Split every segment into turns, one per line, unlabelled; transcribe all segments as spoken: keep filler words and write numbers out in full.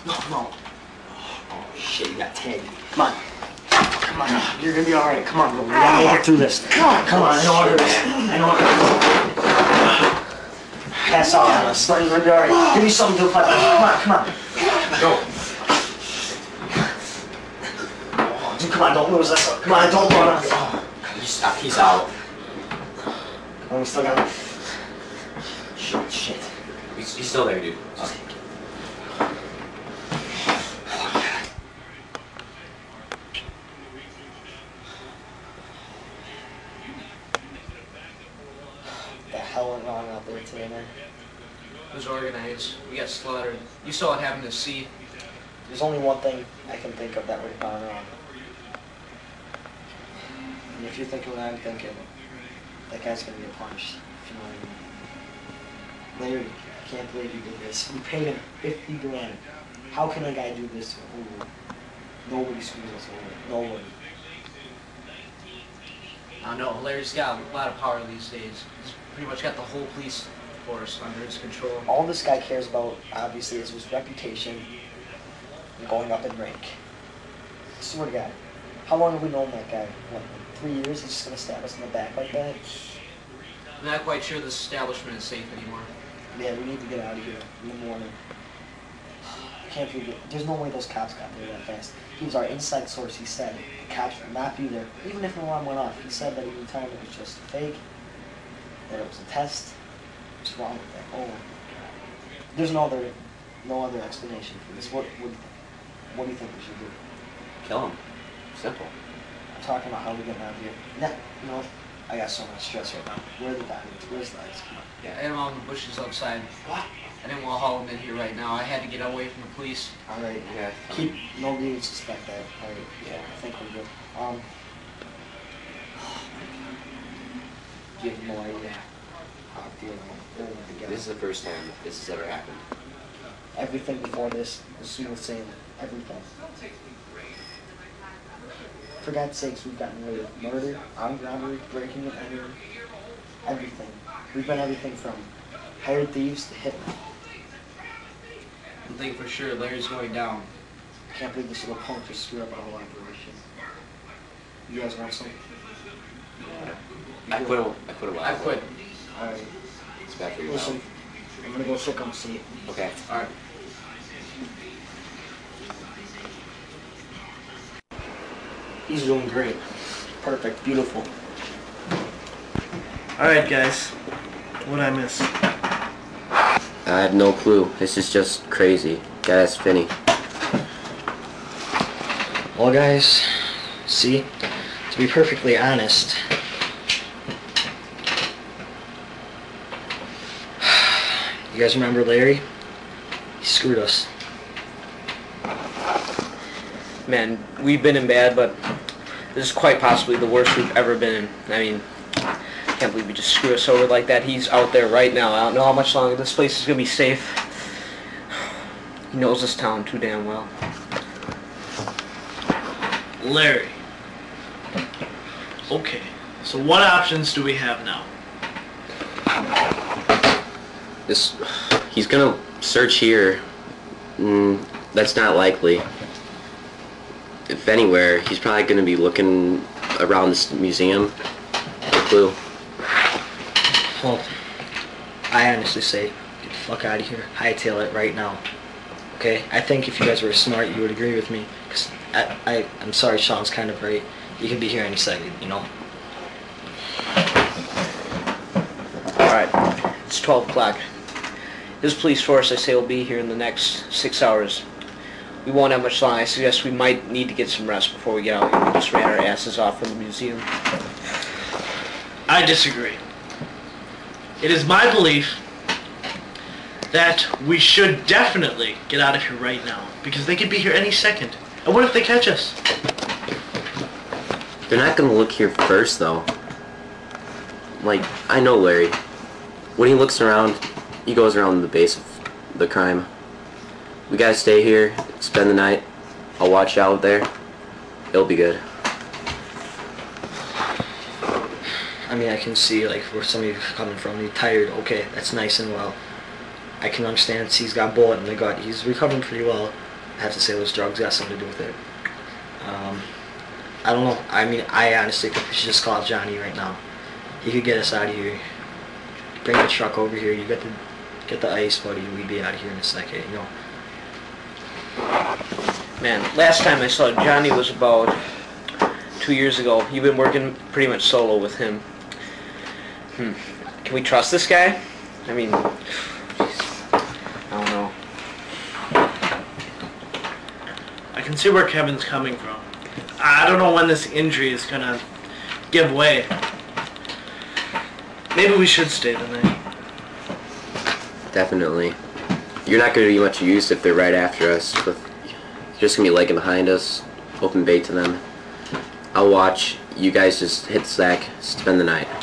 No, no. Oh, shit, you got tagged. Come on. Come on, you're gonna be alright. Come on, bro. We gotta make it through this. Come on, come on. I know what it is. I know what it is. Pass out on us. You're gonna be alright. Give me something to fight with. Come on, come on. Go. Oh, dude, come on, don't lose us. Come on, don't run us. Oh,
he's, uh, he's out.
Oh, we still got him. Shit, shit.
He's, he's still there, dude. Okay.
The hell went wrong out there today, man?
It was organized. We got slaughtered. You saw what happened to C.
There's only one thing I can think of that would have gone wrong. And if you're thinking what I'm thinking, that guy's gonna get punched. If you know what I mean. Larry, I can't believe you did this. We paid him fifty grand. How can a guy do this to a Nobody screws us over. Nobody.
I know. Larry's got a lot of power these days. He's pretty much got the whole police force under his control.
All this guy cares about, obviously, is his reputation and going up in rank. I swear to God. How long have we known that guy? What, three years? He's just going to stab us in the back like that?
I'm not quite sure this establishment is safe anymore.
Yeah, we need to get out of here in the morning. I can't believe it. There's no way those cops got there that fast. He was our inside source. He said the cops would not be there. Even if an alarm went off, he said that every time it was just fake, that it was a test. What's wrong with that? Oh my God. There's no other, no other explanation for this. What would, what do you think we should do?
Kill him. Simple.
I'm talking about how we're getting out of here. Nah, you know, I got so much stress right now. Where are the bodies? Where's the lights? Come on.
Yeah, I had him out in the bushes outside.
What?
I didn't want to haul him in here right now. I had to get away from the police.
All right.
Yeah.
Keep nobody would suspect that. All right.
Yeah.
I think we're good. Um. You have no idea how I feel about it together.
This is the first time this has ever happened.
Everything before this was smooth sailing. Everything. For God's sakes, we've gotten away with murder, armed robbery, breaking and entering. Everything. We've been everything from hired thieves to hitmen.
One thing for sure, Larry's going down.
I can't believe this little punk just screwed up our whole operation. You guys want some?
Yeah. I quit. A, I quit a while.
I quit.
ago.
Alright.
It's bad for your
Listen,
health.
I'm gonna go sit on the seat.
Okay.
Alright.
He's doing great. Perfect. Beautiful.
Alright guys, what'd I miss?
I have no clue. This is just crazy. Gotta ask Finny.
Well guys, see, to be perfectly honest, you guys remember Larry? He screwed us.
Man, we've been in bad, but this is quite possibly the worst we've ever been in. I mean, I can't believe he just screwed us over like that. He's out there right now. I don't know how much longer this place is going to be safe. He knows this town too damn well.
Larry. Okay, so what options do we have now?
This, he's gonna search here. Mm, that's not likely. If anywhere, he's probably gonna be looking around this museum. No clue.
Well, I honestly say, get the fuck out of here. Hightail it right now. Okay? I think if you guys were smart, you would agree with me. Cause I, I, I'm sorry, Sean's kind of right. You could be here any second, you know?
Alright, it's twelve o'clock. This police force, I say, will be here in the next six hours. We won't have much long. I suggest we might need to get some rest before we get out here. We just ran our asses off from the museum.
I disagree. It is my belief that we should definitely get out of here right now, because they could be here any second. And what if they catch us?
They're not gonna look here first, though. Like, I know Larry. When he looks around, he goes around the base of the crime. We gotta stay here, spend the night. I'll watch out there. It'll be good.
I mean, I can see, like, where somebody's coming from. He's tired. Okay, that's nice and well. I can understand he's got a bullet in the gut. He's recovering pretty well.
I have to say those drugs got something to do with it. Um, I don't know. I mean, I honestly think we should just call Johnny right now. He could get us out of here. Bring the truck over here. You get the get the ice, buddy. We'd be out of here in a second. You know.
Man, last time I saw Johnny was about two years ago. You've been working pretty much solo with him. Hmm. Can we trust this guy? I mean, geez, I don't know.
I can see where Kevin's coming from. I don't know when this injury is gonna give way. Maybe we should stay the night.
Definitely. You're not going to be much use if they're right after us. But you're just going to be lagging behind us, open bait to them. I'll watch. You guys just hit the sack, spend the night.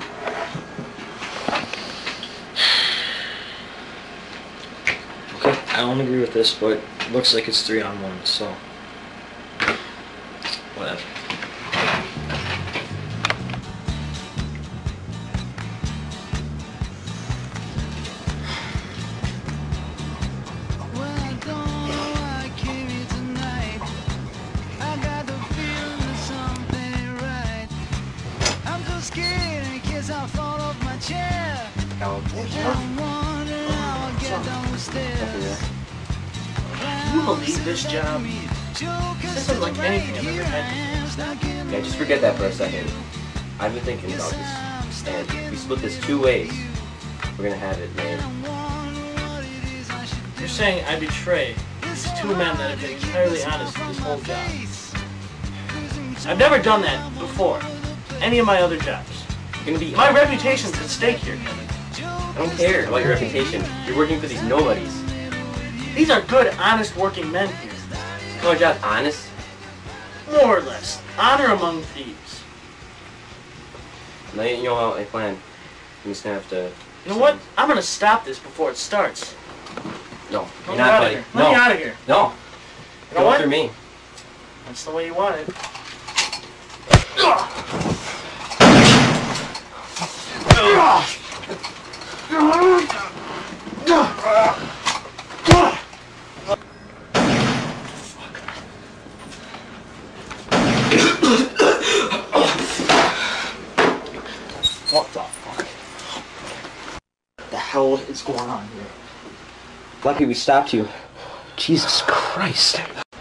Okay. I don't agree with this, but it looks like it's three on one, so whatever.
Can you believe this job? This isn't like anything I've ever had.
Yeah, just forget that for a second. I've been thinking about this, and if we split this two ways, we're gonna have it made.
You're saying I betray these two men that have been entirely honest in this whole job. I've never done that before. Any of my other jobs.
You're gonna be.
My reputation's at stake here, Kevin.
I don't care about your reputation. You're working for these nobodies.
These are good, honest working men here.
Call our job honest?
More or less. Honor among thieves.
Now you know what I plan. I'm just gonna have to.
You know what? I'm gonna stop this before it starts.
No,
Let
you're
me
not,
out of
buddy.
here.
No,
Let me out of here.
no.
You know
Go
what?
after me.
That's the way you want it.
What the fuck? What the hell is going on here?
Lucky we stopped you. Jesus Christ.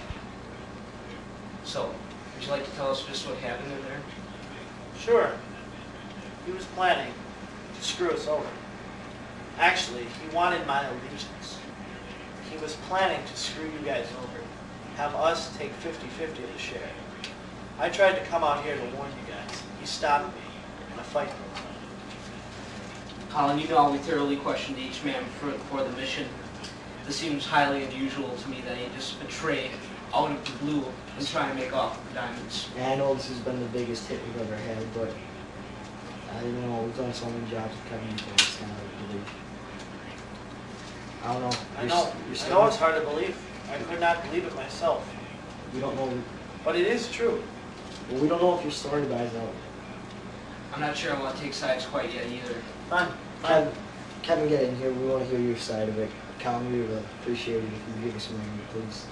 So, would you like to tell us just what happened in there?
Sure. He was planning to screw us over. Actually, he wanted my allegiance. He was planning to screw you guys over. Have us take fifty fifty of the share. I tried to come out here to warn you guys. He stopped me, and a fight broke out.
Colin, you know we thoroughly questioned each man for, for the mission. This seems highly unusual to me that he just betray out of the blue and try and make off with the diamonds.
And I know this has been the biggest hit we've ever had, but I don't know, we've done so many jobs with Kevin before, it's kind of hard to believe. I don't know.
I
You're
know.
s- you're
I
still-
know it's hard to believe. I could not believe it myself.
We don't know.
But it is true.
Well, we don't know if your story buys out.
I'm not sure I want to take sides quite yet either.
Fine. Fine.
Kevin, Kevin, get in here. We want to hear your side of it. Colin, we would appreciate it if you give us some money, please.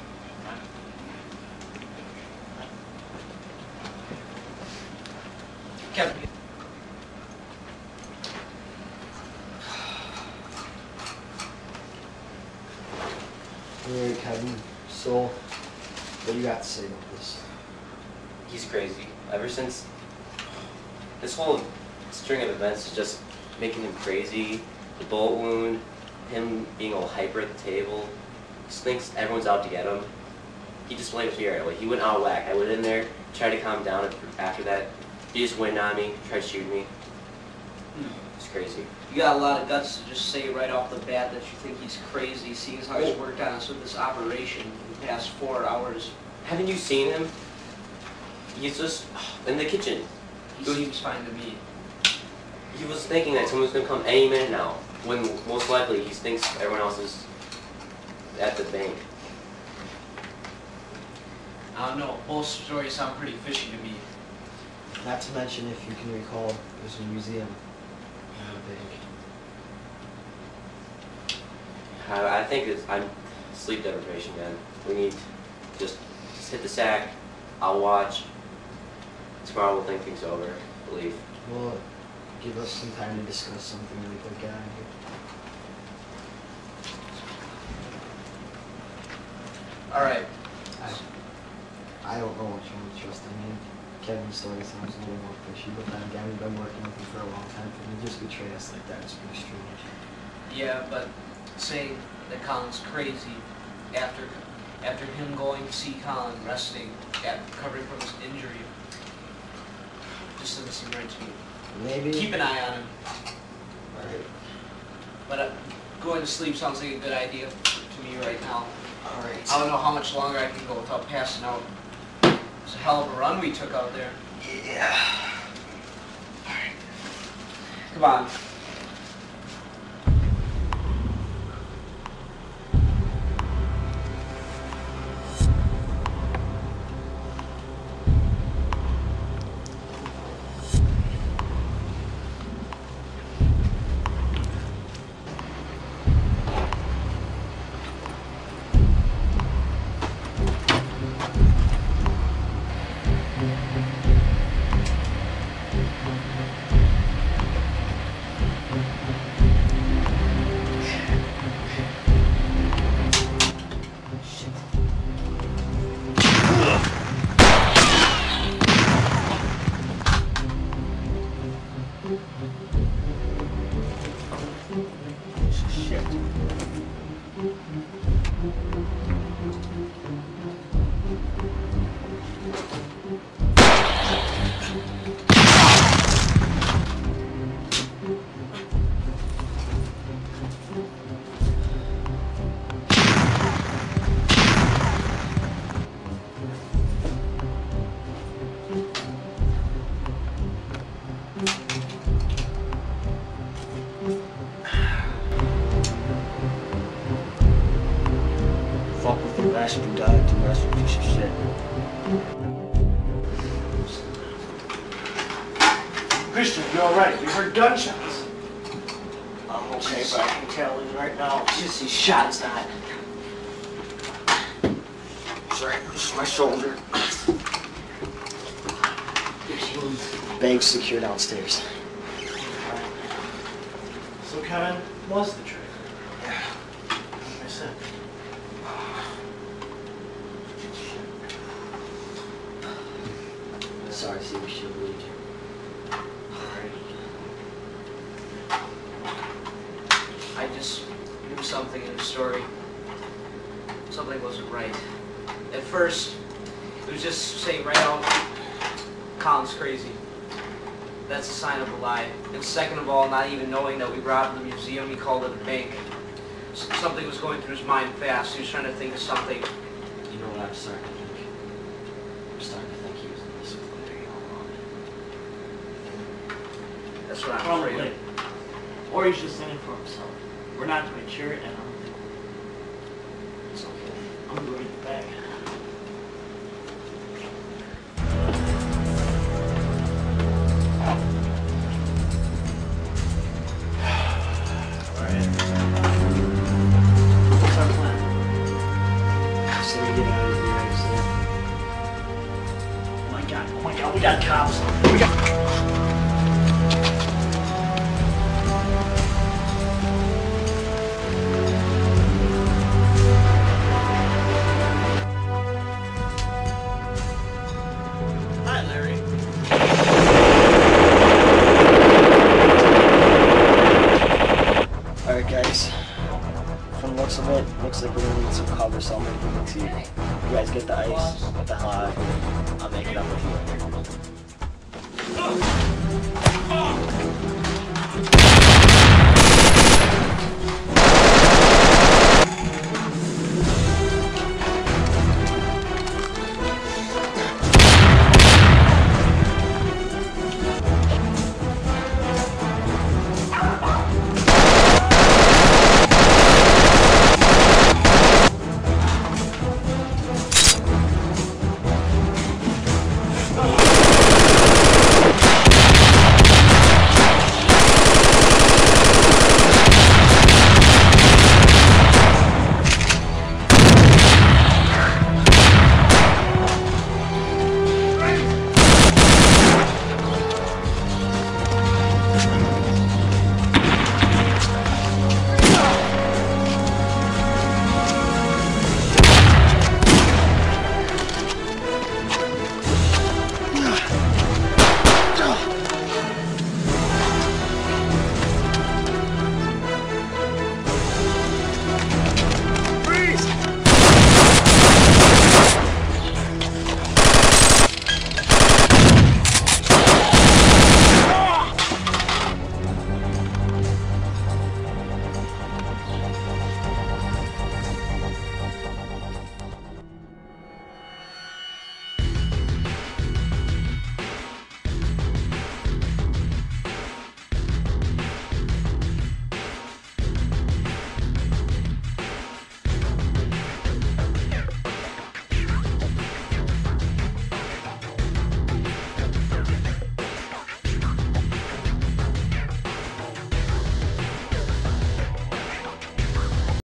Kevin.
Alright, Kevin. So, what do you got to say about this?
He's crazy. Ever since this whole string of events is just making him crazy. The bullet wound, him being all hyper at the table. He just thinks everyone's out to get him. He just blames me right away. He went out of whack. I went in there, tried to calm him down after that. He just went on me, tried to shoot me. It's crazy.
You got a lot of guts to just say right off the bat that you think he's crazy, seeing as how he's worked on us with this operation in the past four hours.
Haven't you seen him? He's just in the kitchen.
He seems fine to me.
He was thinking that someone's gonna come any minute now, when most likely he thinks everyone else is at the bank.
I don't know, both stories sound pretty fishy to me.
Not to mention, if you can recall, there's a museum in the bank.
I, I think it's, I'm,
Sleep deprivation, man. We need just just hit the sack. I'll watch. Tomorrow we'll think things over. Leave.
Well, give us some time to discuss something really quick. Get out of here.
All right.
I, I don't know what you want to trust in me. Kevin's story sounds a little more fishy, but then again, we've been working with him for a long time. For him to just betray us like that is pretty strange.
Yeah, but saying that Colin's crazy after after him going to see Colin resting, at, recovering from his injury, just doesn't seem right to me.
Maybe.
Keep an eye on him.
Alright.
But uh, going to sleep sounds like a good idea to me right now.
Alright.
I don't know how much longer I can go without passing out. It's a hell of a run we took out there.
Yeah.
Alright. Come on.
Bastard who died, you bastard piece of shit.
Christian, you alright? We heard gunshots.
I'm okay, but I can tell you right now, just these shots that. Sorry, this is my shoulder. Bag's secure downstairs.
So Kevin was the traitor.
Yeah.
Like I said.
Sorry, see, we should leave.
I just knew something in the story. Something wasn't right. At first, it was just saying right out, Colin's crazy. That's a sign of a lie. And second of all, not even knowing that we robbed the museum, he called it a bank. S- Something was going through his mind fast. He was trying to think of something.
You know what I'm starting to think? I'm starting to think he was in this with Larry all along.
That's what I'm
Probably.
afraid of.
Or he's just in it for himself. We're not quite sure, and I don't think
It's okay.
I'm gonna go get the bag. Alright. What's our plan?
So we get out of here, I said.
Oh my god, oh my god, we got cops. We got... Hi, Larry.
Alright guys, from the looks of it, looks like we're gonna need some cover, so I'm gonna bring it to you. You guys get the ice, get the hell out of here. I'll make it up with you.